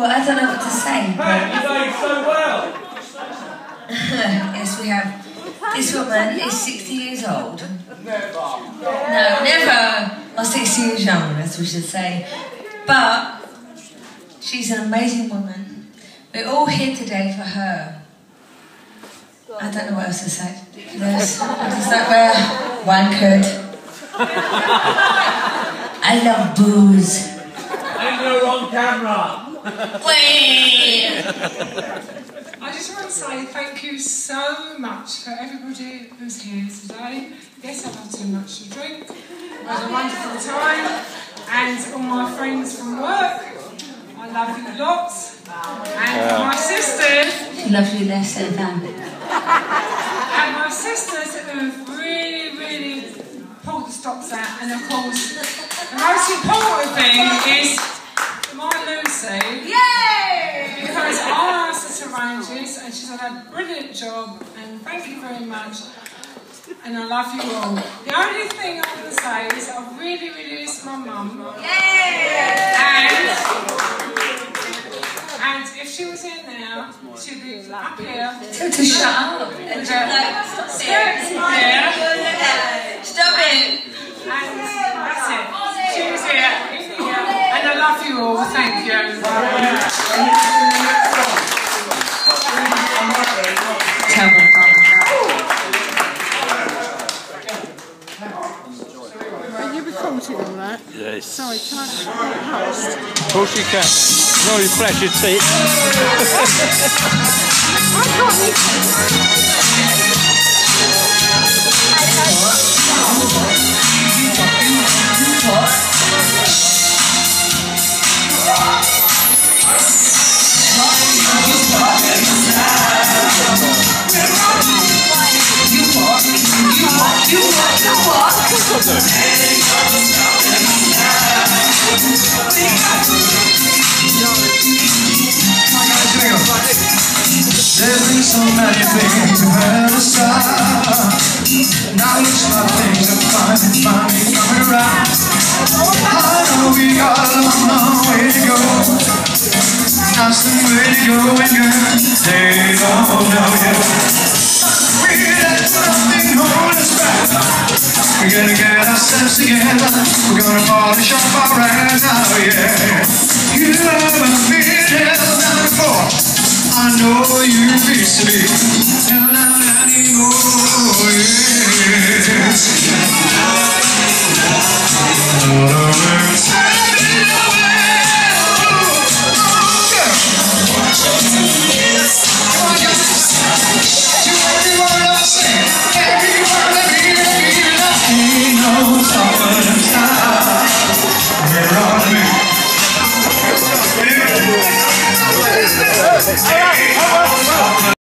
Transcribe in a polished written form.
Oh, I don't know what to say. Hey, you know so well. Yes, we have. This woman is 60 years old. No, never. Or 60 years young, as we should say. But she's an amazing woman. We're all here today for her. I don't know what else to say. Ridiculous. Just like we're wankered. I love booze. And you're on camera. Wait. I just want to say thank you so much for everybody who's here today. Yes, I've had too much to drink. I had a wonderful time. And all my friends from work, I love you lots. And my sisters. She loves you less than that. And my sisters who've really, really pulled the stops out. And of course, the most important thing is my Lucy. Yay! Because I asked her to arrange this and she's done a brilliant job. And thank you very much. And I love you all. The only thing I'm going to say is I really, really miss my mum. And if she was here now, she'd be up here. To shut up. And Stop it. Stop it. And that's it. She was here, and I love you all. Thank you. Tell me. Are you recording all that? Yes. Sorry, can I post? Of course you can. No, you flash your teeth. There's been so many things we've had to stop. Now looks like things are finally coming around. I know we got a long way to go. Now some way to go and girl, they don't know yet. We let nothing hold us back. We're gonna get ourselves together. We're gonna polish up our ride now, yeah. You haven't been held down before. I know you used to be.